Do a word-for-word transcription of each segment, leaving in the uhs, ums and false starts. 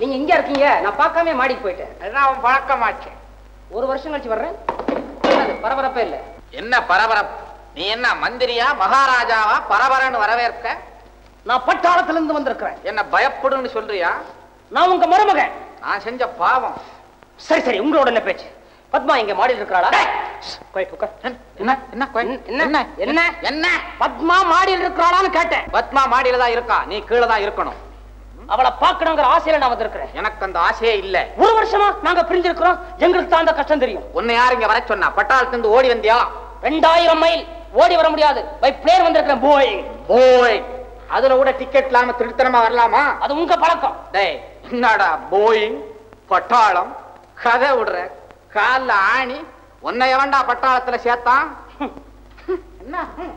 நீங்க எங்க இருக்கீங்க? நான் பார்க்காம மாடிக்கு போயிட்டேன். அதான் அவன் பழக்கமாச்சு. ஒரு வருஷம் கழிச்சு வர்றேன். பரபரப்பே இல்ல. என்ன பரபரப்பு? நீ என்ன மந்திரியா மகாராஜாவா பரபரன்னு வரவேற்க? நான் பட்டாளத்துல இருந்து வந்திருக்கிறேன். என்ன பயப்படுன்னு சொல்றியா? நான் உங்க மருமகன். நான் செஞ்ச பாவம். சரி சரி, உங்களோட என்ன பேச்சு? பத்மா இங்க மாடியில் இருக்கிறாளா? என்ன என்ன என்ன என்ன என்ன பத்மா மாடியில் இருக்கிறாளான்னு கேட்டேன். பத்மா மாடியில தான் இருக்கா, நீ கீழே தான் இருக்கணும். அவளை பார்க்கணுங்கிற ஆசையில நான் வந்திருக்கிறேன். எனக்கு அந்த ஆசையே இல்ல. ஒரு வருஷமா நாங்க பிரிஞ்சிருக்கிறோம். எங்களுக்கு தான் அந்த கஷ்டம் தெரியும். உன்னை யார் இங்க வர சொன்னா? பட்டாளத்துல இருந்து ஓடி வந்தியா? ரெண்டாயிரம் மைல் ஓடி வர முடியாது. பை பிளேன் வந்திருக்கிறேன். போய் போய் அதுல கூட டிக்கெட் இல்லாம திருத்தனமா வரலாமா? அது உங்க பழக்கம். டேய் என்னடா போயிங் பட்டாளம் கதை விடுற? கால ஆணி உன்னை எவன்டா பட்டாளத்துல சேர்த்தான்? என்ன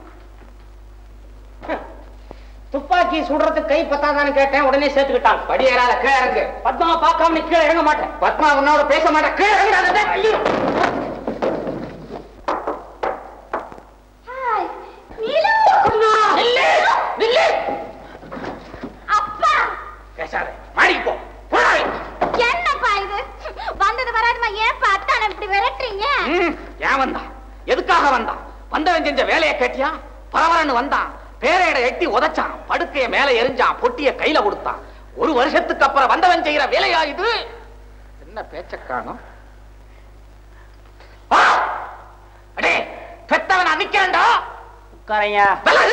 துப்பாக்கி சுடுறதுக்கு கை பத்தாதான்னு கேட்டேன். உடனே சேர்த்துக்கிட்டான். படியேறாத கீழே இறங்கு. பத்மாவை பார்க்காம நீ கீழே இறங்க மாட்டேன். பத்மா உன்னோட பேச மாட்டேன். கீழே இறங்காத. ஐயோ பேசாத. மாடிக்கு போ. என்னப்பா இது? வந்தது வராதுமா ஏன் அத்தான இப்படி விரட்டுறீங்க? ஏன் வந்தா? எதுக்காக வந்தா? வந்தவன் செஞ்ச வேலையை கேட்டியா? பரவரன்னு வந்தான். பேரையிட எட்டி உதைச்சான். படுக்கைய மேல எரிஞ்சான். பொட்டிய கையில கொடுத்தான். ஒரு வருஷத்துக்கு அப்புறம் வந்தவன் செய்யற வேலையா இது? என்ன பேச்ச காணோம்? அடே பெத்தவன் நிக்கிறேன்டா. உட்காரையா.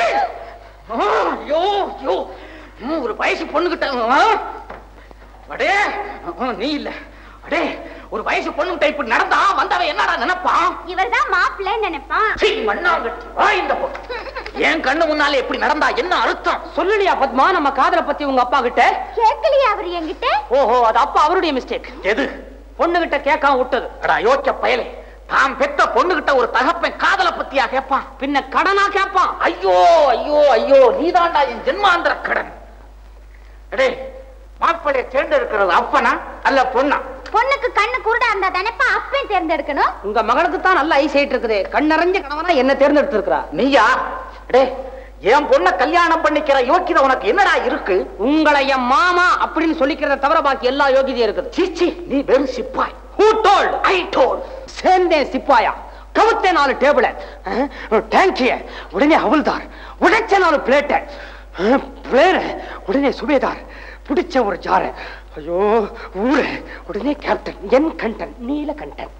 ஐயோ ஐயோ ஒரு வயசு பொண்ணுகிட்ட. அடே நீ இல்ல. அடே ஒரு வயசு பொண்ணு டைப் நடந்தா வந்தவன் என்னடா நினைப்பான்? இவர்தான் மாப்பிள்ளை நினைப்பான். மண்ணாங்கட்டி வா இந்த பொண்ணு. என் கண்ணு முன்னாலே எப்படி நடந்தா என்ன அர்த்தம்? சொல்லலையா பத்மா நம்ம காதலை பத்தி உங்க அப்பா கிட்ட? கேட்கலையா அவர் என்கிட்ட? ஓஹோ, அது அப்பா அவருடைய மிஸ்டேக். எது? பொண்ணு கிட்ட கேட்காம விட்டது. அடா யோச்ச பயலே, தாம் பெத்த பொண்ணு கிட்ட ஒரு தகப்பன் காதலை பத்தியா கேட்பான்? பின்ன கடனா கேட்பான். ஐயோ ஐயோ ஐயோ நீதாண்டா என் ஜென்மாந்திர கடன். அடே மாப்பிள்ளைய தேர்ந்தெடுக்கிறது அப்பனா அல்ல பொண்ணா? பொண்ணுக்கு கண்ணு குருடா இருந்தா தானேப்பா அப்பன் தேர்ந்தெடுக்கணும். உங்க மகனுக்கு தான் நல்ல ஐ சைட் இருக்குது. கண்ணறிஞ்ச கணவனா என்ன தேர்ந்தெடுத்து இருக்கிறா. நீயா? அடே என் பொண்ண கல்யாணம் பண்ணிக்கிற யோக்கியதை உனக்கு என்னடா இருக்கு? உங்களை என் மாமா அப்படின்னு சொல்லிக்கிறத தவிர பாக்கி எல்லா யோகியதையும் இருக்குது. சீச்சி, நீ வெறும் சிப்பாய். Who told? I told. சேர்ந்தே சிப்பாயா, கவுத்தே நாலு டேபிள, டேங்கிய உடனே அவள்தார், உடைச்ச நாலு பிளேட்ட, பிளேர உடனே சுபேதார், பிடிச்ச ஒரு ஜார, ஐயோ ஊரு உடனே கேப்டன், என் கண்டன் நீலகண்டன்.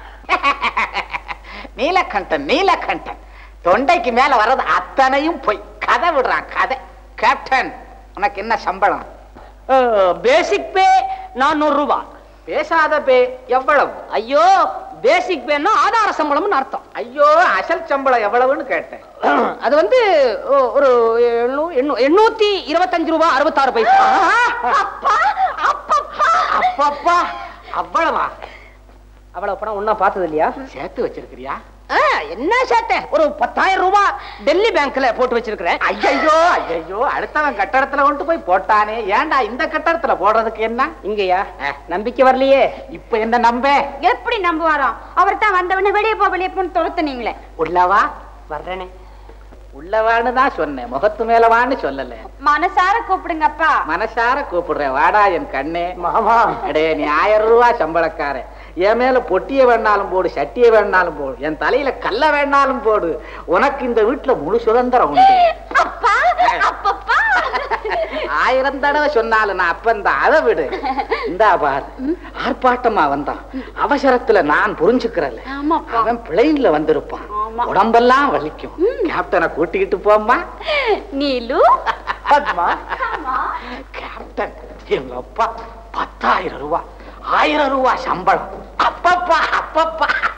நீலகண்டன் நீலகண்டன் தொண்டைக்கு மேல வர்றது அத்தனையும் போய் கதை விடுறான் கதை. கேப்டன் உனக்கு என்ன சம்பளம்? பேசிக் பே நானூறு ரூபாய். பேசாத பே எவ்வளவு? ஐயோ பேசிக் பேன்னா ஆதார சம்பளம்னு அர்த்தம். ஐயோ அசல் சம்பளம் எவ்வளவுன்னு கேட்டேன். அது வந்து ஒரு எண்ணூத்தி இருபத்தஞ்சு ரூபாய் அறுபத்தாறு பைசா. அப்பப்பா அவ்வளவா? அவ்வளவு பணம் ஒன்னா பார்த்தது இல்லையா? சேர்த்து வச்சிருக்கிறியா? என்ன சேர்த்தேன்? ஒரு பத்தாயிரம் ரூபாய் டெல்லி பேங்க்ல போட்டு வச்சிருக்கிறேன். ஐயோ ஐயோ அடுத்தவன் கட்டடத்துல கொண்டு போய் போட்டானே, ஏன்டா இந்த கட்டடத்துல போடுறதுக்கு என்ன? இங்கயா நம்பிக்கை வரலையே. இப்ப என்ன நம்ப? எப்படி நம்புவாராம்? அவர் தான் வந்தவன வெளியே போ வெளியே போன்னு தொடுத்துனீங்களே. உள்ளவா? வர்றேனே. உள்ளவான்னு தான் சொன்னேன், முகத்து மேலவான்னு சொல்லல. மனசார கூப்பிடுங்கப்பா. மனசார கூப்பிடுறேன், வாடா என் கண்ணே. மாமா அடே நீ ஆயிரம் ரூபாய் சம்பளக்காரன், என் மேல பொட்டிய வேணாலும் போடு, சட்டிய வேணாலும் போடு, என் தலையில கல்ல வேணாலும் போடு, உனக்கு இந்த வீட்டுல முழு சுதந்திரம் உண்டு. அப்பா அப்பப்பா ஆயிரம் தடவை சொன்னாலும் நான் அப்பந்தான். அதை விடு. இந்தா பாரு, ஆர்ப்பாட்டமா வந்தான். அவசரத்துல நான் புரிஞ்சுக்கிறல, அவன் பிளைன்ல வந்திருப்பான், உடம்பெல்லாம் வலிக்கும். கேப்டனை கூட்டிக்கிட்டு போம்மா. நீலு கேப்டன் எங்க அப்பா பத்தாயிரம் ரூபாய் ஆயிரம் ரூபாய் சம்பளம். அப்பப்பா அப்பப்பா